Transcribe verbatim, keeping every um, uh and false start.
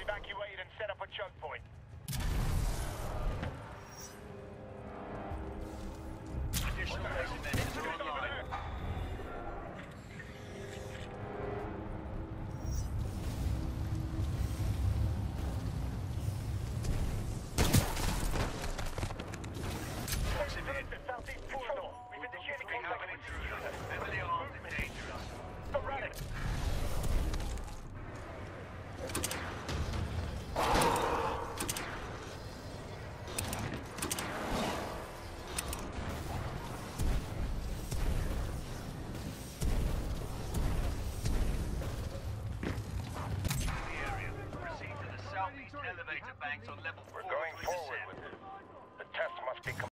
evacuate and set up a choke point. Additional basic measures are online. Southeast corridor. We've indicated We have an intruder. Heavily armed and dangerous. Stop running. The area. Proceed to the southeast elevator banks on level four. We're going to forward intercept. with